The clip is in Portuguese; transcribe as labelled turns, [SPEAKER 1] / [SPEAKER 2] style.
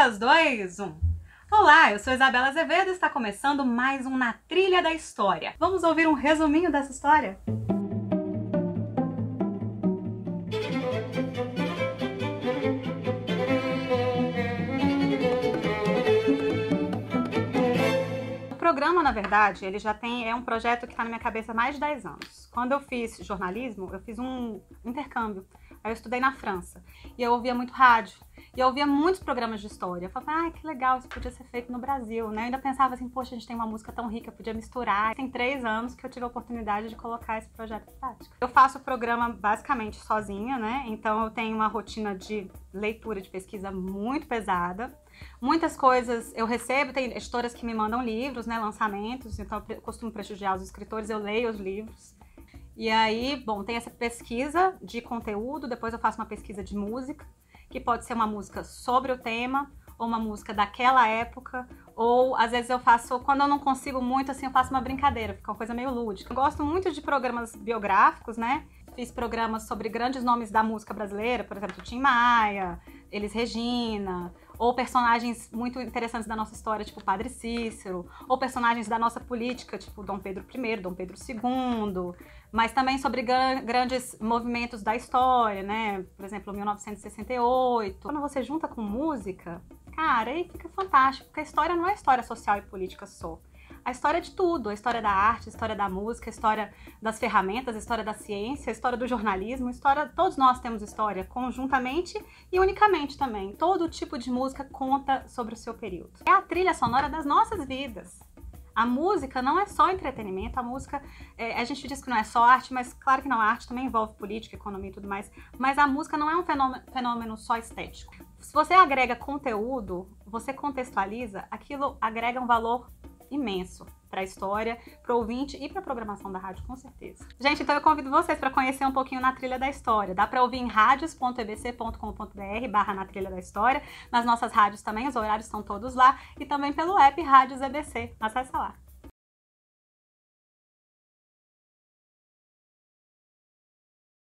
[SPEAKER 1] 3, 2, 1. Olá, eu sou Isabela Azevedo e está começando mais um Na Trilha da História. Vamos ouvir um resuminho dessa história? O programa, na verdade, ele já tem, é um projeto que está na minha cabeça há mais de 10 anos. Quando eu fiz jornalismo, eu fiz um intercâmbio. Aí eu estudei na França e eu ouvia muito rádio. E eu ouvia muitos programas de história. Eu falava, que legal, isso podia ser feito no Brasil, né? Eu ainda pensava assim, poxa, a gente tem uma música tão rica, podia misturar. Tem 3 anos que eu tive a oportunidade de colocar esse projeto em prática. Eu faço o programa basicamente sozinha, né? Então eu tenho uma rotina de leitura, de pesquisa muito pesada. Muitas coisas eu recebo, tem editoras que me mandam livros, né, lançamentos, então eu costumo prestigiar os escritores, eu leio os livros. E aí, bom, tem essa pesquisa de conteúdo, depois eu faço uma pesquisa de música, que pode ser uma música sobre o tema, ou uma música daquela época, ou às vezes eu faço, quando eu não consigo muito, assim, eu faço uma brincadeira, fica uma coisa meio lúdica. Eu gosto muito de programas biográficos, né? Fiz programas sobre grandes nomes da música brasileira, por exemplo, Tim Maia, Elis Regina, ou personagens muito interessantes da nossa história, tipo Padre Cícero, ou personagens da nossa política, tipo Dom Pedro I, Dom Pedro II, mas também sobre grandes movimentos da história, né? Por exemplo, 1968. Quando você junta com música, cara, aí fica fantástico, porque a história não é história social e política só. A história de tudo, a história da arte, a história da música, a história das ferramentas, a história da ciência, a história do jornalismo, a história, todos nós temos história conjuntamente e unicamente também. Todo tipo de música conta sobre o seu período. É a trilha sonora das nossas vidas. A música não é só entretenimento, a música, a gente diz que não é só arte, mas claro que não, a arte também envolve política, economia e tudo mais, mas a música não é um fenômeno só estético. Se você agrega conteúdo, você contextualiza, aquilo agrega um valor imenso para a história, para o ouvinte e para a programação da rádio, com certeza. Gente, então eu convido vocês para conhecer um pouquinho Na Trilha da História. Dá para ouvir em radios.ebc.com.br/Na Trilha da História. Nas nossas rádios também, os horários estão todos lá. E também pelo app Rádios EBC. Acesse lá.